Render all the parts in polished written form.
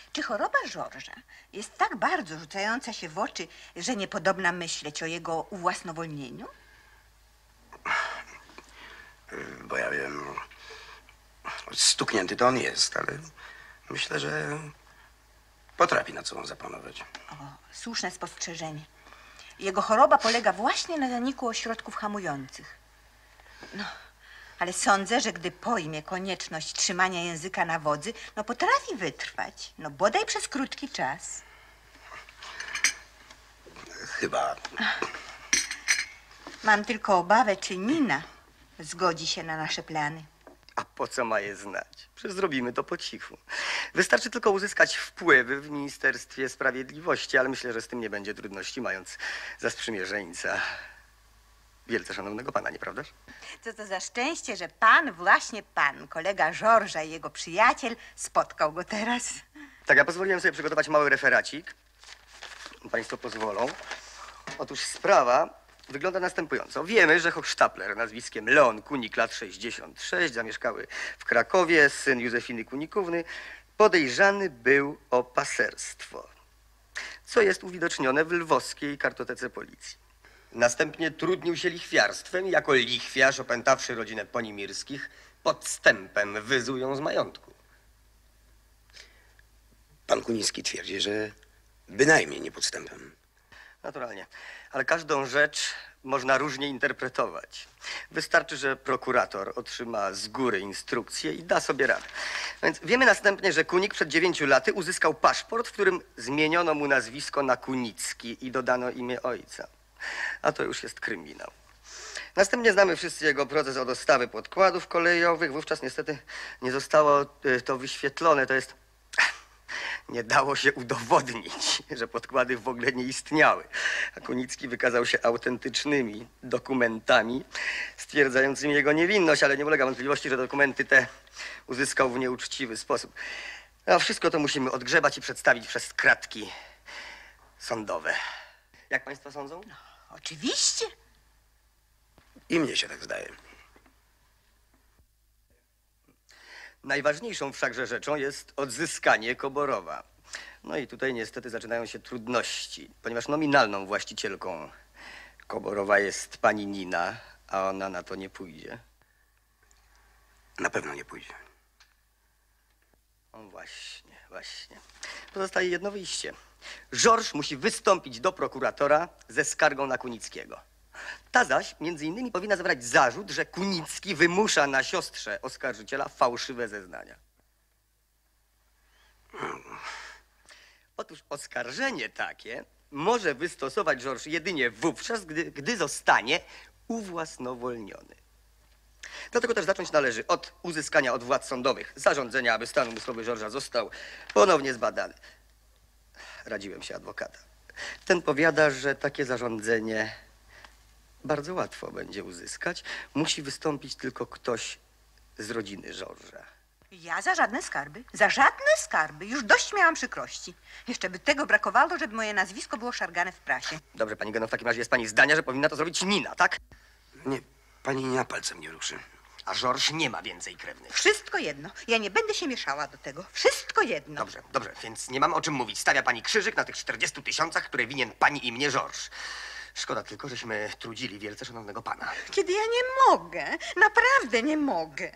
Czy choroba Georgesa jest tak bardzo rzucająca się w oczy, że niepodobna myśleć o jego uwłasnowolnieniu? Bo ja wiem, stuknięty to on jest, ale myślę, że potrafi nad sobą zapanować. O, słuszne spostrzeżenie. Jego choroba polega właśnie na zaniku ośrodków hamujących. No, ale sądzę, że gdy pojmie konieczność trzymania języka na wodzy, no potrafi wytrwać. No bodaj przez krótki czas. Chyba. Mam tylko obawę, czy Nina zgodzi się na nasze plany. A po co ma je znać? Przecież zrobimy to po cichu. Wystarczy tylko uzyskać wpływy w Ministerstwie Sprawiedliwości, ale myślę, że z tym nie będzie trudności, mając za sprzymierzeńca wielce szanownego pana, nieprawdaż? Co to za szczęście, że pan, właśnie pan, kolega Georgesa i jego przyjaciel, spotkał go teraz. Tak, ja pozwoliłem sobie przygotować mały referacik. Państwo pozwolą. Otóż sprawa wygląda następująco. Wiemy, że Hochstapler nazwiskiem Leon Kunik, lat 66, zamieszkały w Krakowie, syn Józefiny Kunikówny, podejrzany był o paserstwo, co jest uwidocznione w lwowskiej kartotece policji. Następnie trudnił się lichwiarstwem i jako lichwiarz, opętawszy rodzinę Ponimirskich, podstępem wyzuł ją z majątku. Pan Kunicki twierdzi, że bynajmniej nie podstępem. Naturalnie, ale każdą rzecz można różnie interpretować. Wystarczy, że prokurator otrzyma z góry instrukcję i da sobie radę. Więc wiemy następnie, że Kunik przed 9 laty uzyskał paszport, w którym zmieniono mu nazwisko na Kunicki i dodano imię ojca. A to już jest kryminał. Następnie znamy wszyscy jego proces o dostawę podkładów kolejowych. Wówczas niestety nie zostało to wyświetlone. To jest... Nie dało się udowodnić, że podkłady w ogóle nie istniały. A Kunicki wykazał się autentycznymi dokumentami stwierdzającymi jego niewinność, ale nie ulega wątpliwości, że dokumenty te uzyskał w nieuczciwy sposób. A wszystko to musimy odgrzebać i przedstawić przez kratki sądowe. Jak państwo sądzą? No, oczywiście. I mnie się tak zdaje. Najważniejszą wszakże rzeczą jest odzyskanie Koborowa. No i tutaj niestety zaczynają się trudności, ponieważ nominalną właścicielką Koborowa jest pani Nina, a ona na to nie pójdzie. Na pewno nie pójdzie. O, właśnie, właśnie. Pozostaje jedno wyjście. Georges musi wystąpić do prokuratora ze skargą na Kunickiego. Ta zaś między innymi powinna zawierać zarzut, że Kunicki wymusza na siostrze oskarżyciela fałszywe zeznania. Otóż oskarżenie takie może wystosować Georges jedynie wówczas, gdy zostanie uwłasnowolniony. Dlatego też zacząć należy od uzyskania od władz sądowych zarządzenia, aby stan umysłowy Georgesa został ponownie zbadany. Radziłem się adwokata. Ten powiada, że takie zarządzenie bardzo łatwo będzie uzyskać. Musi wystąpić tylko ktoś z rodziny Georgesa. Ja za żadne skarby. Za żadne skarby. Już dość miałam przykrości. Jeszcze by tego brakowało, żeby moje nazwisko było szargane w prasie. Dobrze, pani Geno, w takim razie jest pani zdania, że powinna to zrobić Nina, tak? Nie, pani Nina palcem nie ruszy. A Georges nie ma więcej krewnych. Wszystko jedno. Ja nie będę się mieszała do tego. Wszystko jedno. Dobrze, dobrze, więc nie mam o czym mówić. Stawia pani krzyżyk na tych 40 000, które winien pani i mnie Georges. Szkoda tylko, żeśmy trudzili wielce szanownego pana. Kiedy ja nie mogę. Naprawdę nie mogę.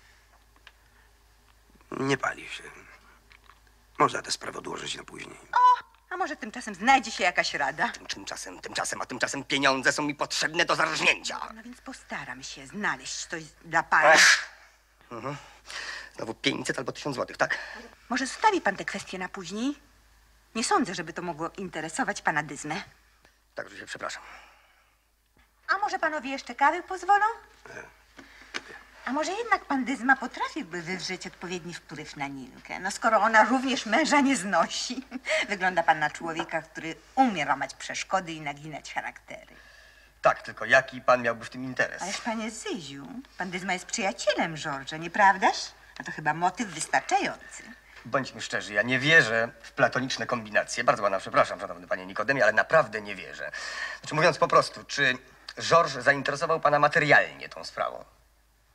Nie pali się. Można tę sprawę odłożyć na później. A może tymczasem znajdzie się jakaś rada? Tymczasem pieniądze są mi potrzebne do zarżnięcia. No więc postaram się znaleźć coś dla pana. Znowu 500 albo 1000 złotych, tak? Może zostawi pan tę kwestię na później? Nie sądzę, żeby to mogło interesować pana Dyzmę. Także się przepraszam. A może panowie jeszcze kawy pozwolą? A może jednak pan Dyzma potrafiłby wywrzeć odpowiedni wpływ na Ninkę? No skoro ona również męża nie znosi. Wygląda pan na człowieka, który umie łamać przeszkody i naginać charaktery. Tak, tylko jaki pan miałby w tym interes? Ależ panie Zyziu, pan Dyzma jest przyjacielem Georgesa, nieprawdaż? A to chyba motyw wystarczający. Bądźmy szczerzy, ja nie wierzę w platoniczne kombinacje. Bardzo pana przepraszam, szanowny panie Nikodemie, ale naprawdę nie wierzę. Znaczy, mówiąc po prostu, czy Georges zainteresował pana materialnie tą sprawą?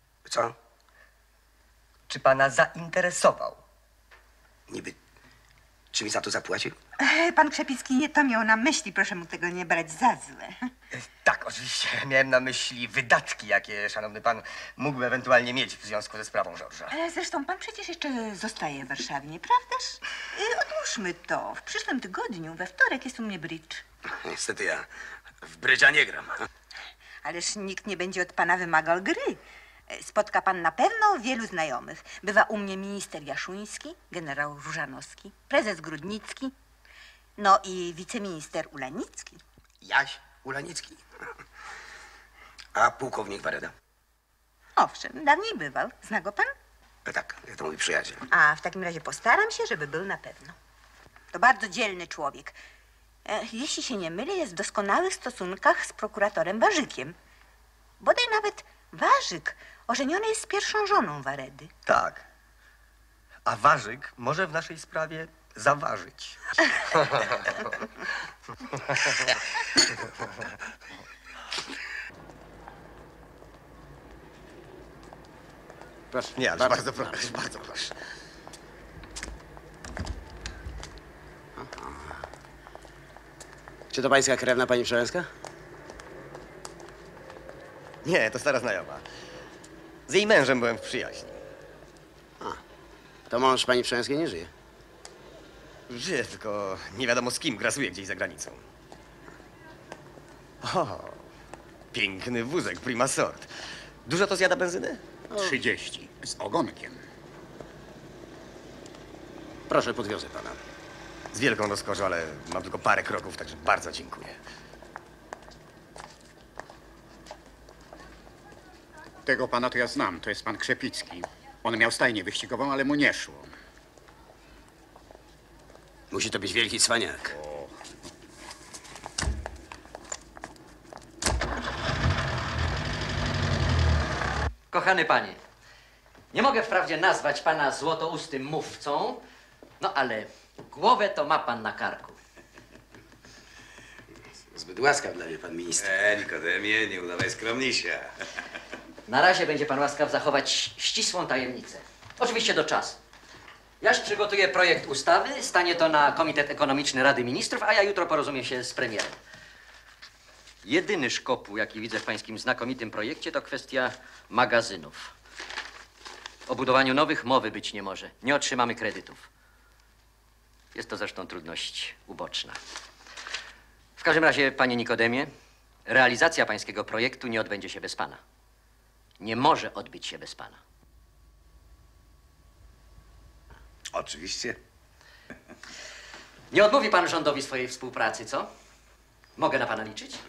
Co? Czy pana zainteresował? Niby Czy mi za to zapłacił? Pan Krzepicki nie to miał na myśli, proszę mu tego nie brać za złe. Tak, oczywiście. Miałem na myśli wydatki, jakie szanowny pan mógłby ewentualnie mieć w związku ze sprawą George'a. Ale zresztą pan przecież jeszcze zostaje w Warszawie, nieprawdaż? Odłóżmy to. W przyszłym tygodniu, we wtorek, jest u mnie bridge. Niestety ja w brydża nie gram. Ależ nikt nie będzie od pana wymagał gry. Spotka pan na pewno wielu znajomych. Bywa u mnie minister Jaszuński, generał Różanowski, prezes Grudnicki, no i wiceminister Ulanicki. Jaś Ulanicki. A pułkownik Wareda? Owszem, dawniej bywał. Zna go pan? Tak, to mój przyjaciel. A w takim razie postaram się, żeby był na pewno. To bardzo dzielny człowiek. Jeśli się nie mylę, jest w doskonałych stosunkach z prokuratorem Warzykiem. Bodaj nawet Warzyk ożeniony jest z pierwszą żoną Waredy. Tak. A Warzyk może w naszej sprawie zaważyć. Proszę. Nie, ale bardzo proszę, bardzo proszę. Czy to pańska krewna, pani Przełęska? Nie, to stara znajoma. Z jej mężem byłem w przyjaźni. To mąż pani Przełęskiej nie żyje. Żyje, tylko nie wiadomo z kim, grasuje gdzieś za granicą. O, piękny wózek, prima sort. Dużo to zjada benzyny? 30 z ogonkiem. Proszę, podwiozę pana. Z wielką rozkoszą, ale mam tylko parę kroków, także bardzo dziękuję. Tego pana to ja znam, to jest pan Krzepicki. On miał stajnię wyścigową, ale mu nie szło. Musi to być wielki cwaniak. Kochany panie, nie mogę wprawdzie nazwać pana złotoustym mówcą, no ale głowę to ma pan na karku. Zbyt łaskaw dla mnie pan minister. Nikodemie, nie udawaj skromnisia. Na razie będzie pan łaskaw zachować ścisłą tajemnicę. Oczywiście do czasu. Jaś przygotuję projekt ustawy, stanie to na Komitet Ekonomiczny Rady Ministrów, a ja jutro porozumiem się z premierem. Jedyny szkopuł, jaki widzę w pańskim znakomitym projekcie, to kwestia magazynów. O budowaniu nowych mowy być nie może. Nie otrzymamy kredytów. Jest to zresztą trudność uboczna. W każdym razie, panie Nikodemie, realizacja pańskiego projektu nie odbędzie się bez pana. Nie może odbyć się bez pana. Oczywiście. Nie odmówi pan rządowi swojej współpracy, co? Mogę na pana liczyć?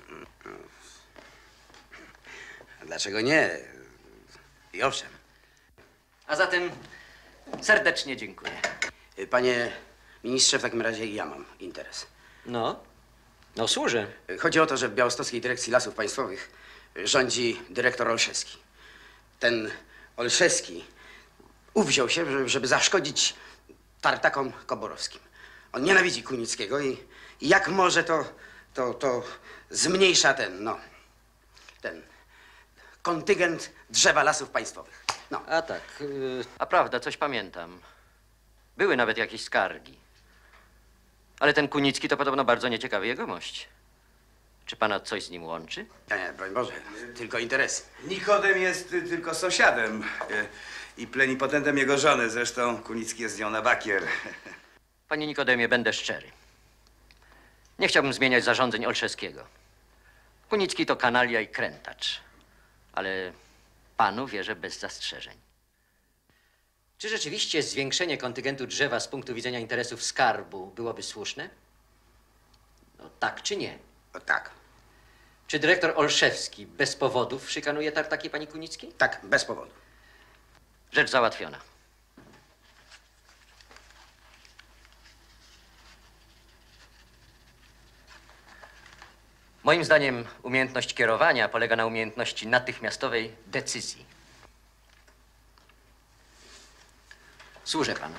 Dlaczego nie? I owszem. A zatem serdecznie dziękuję. Panie ministrze, w takim razie ja mam interes. No służę. Chodzi o to, że w Białostockiej Dyrekcji Lasów Państwowych rządzi dyrektor Olszewski. Ten Olszewski uwziął się, żeby zaszkodzić tartakom koborowskim. On nienawidzi Kunickiego i jak może to zmniejsza ten kontyngent drzewa Lasów Państwowych. No. A tak, a prawda, coś pamiętam. Były nawet jakieś skargi. Ale ten Kunicki to podobno bardzo nieciekawy jegomość. Czy pana coś z nim łączy? Nie, broń Boże, tylko interesy. Nikodem jest tylko sąsiadem i plenipotentem jego żony. Zresztą Kunicki jest z nią na bakier. Panie Nikodemie, będę szczery. Nie chciałbym zmieniać zarządzeń Olszewskiego. Kunicki to kanalia i krętacz. Ale panu wierzę bez zastrzeżeń. Czy rzeczywiście zwiększenie kontyngentu drzewa z punktu widzenia interesów skarbu byłoby słuszne? No tak czy nie? O, tak, Czy dyrektor Olszewski bez powodów szykanuje tartaki pani Kunickiej? tak, bez powodu. Rzecz załatwiona. Moim zdaniem umiejętność kierowania polega na umiejętności natychmiastowej decyzji. Służę panu.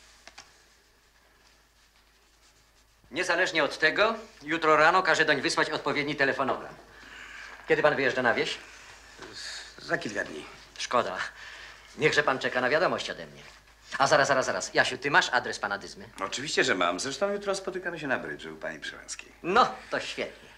Niezależnie od tego, jutro rano każę doń wysłać odpowiedni telefonogram. Kiedy pan wyjeżdża na wieś? Za kilka dni. Szkoda. Niechże pan czeka na wiadomość ode mnie. A zaraz. Jasiu, ty masz adres pana Dyzmy? Oczywiście, że mam. Zresztą jutro spotykamy się na brydży u pani Przełęckiej. No, to świetnie.